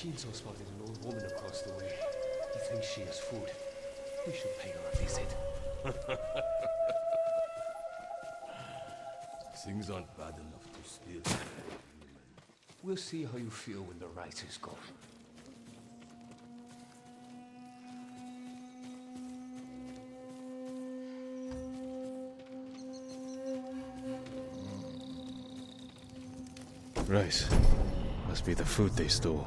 Shinzo spotted an old woman across the way. He thinks she has food. We should pay her a visit. Things aren't bad enough to steal. We'll see how you feel when the rice is gone. Rice. Must be the food they stole.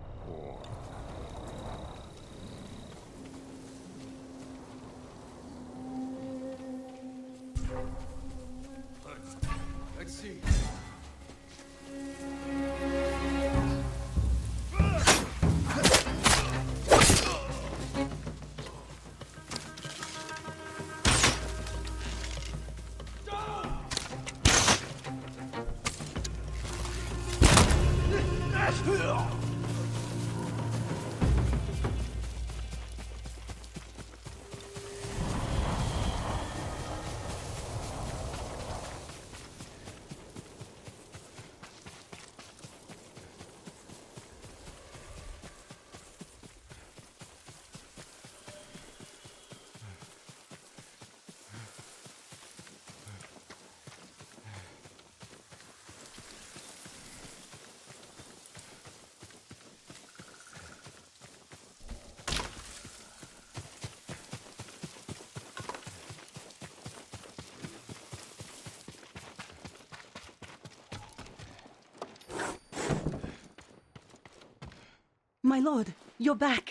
Let's see. My lord, you're back.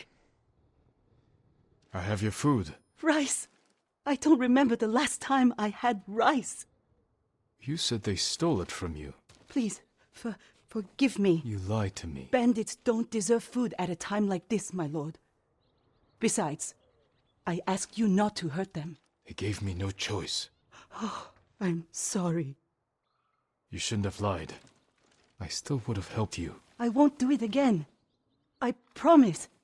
I have your food. Rice. I don't remember the last time I had rice. You said they stole it from you. Please, forgive me. You lied to me. Bandits don't deserve food at a time like this, my lord. Besides, I asked you not to hurt them. They gave me no choice. Oh, I'm sorry. You shouldn't have lied. I still would have helped you. I won't do it again. I promise.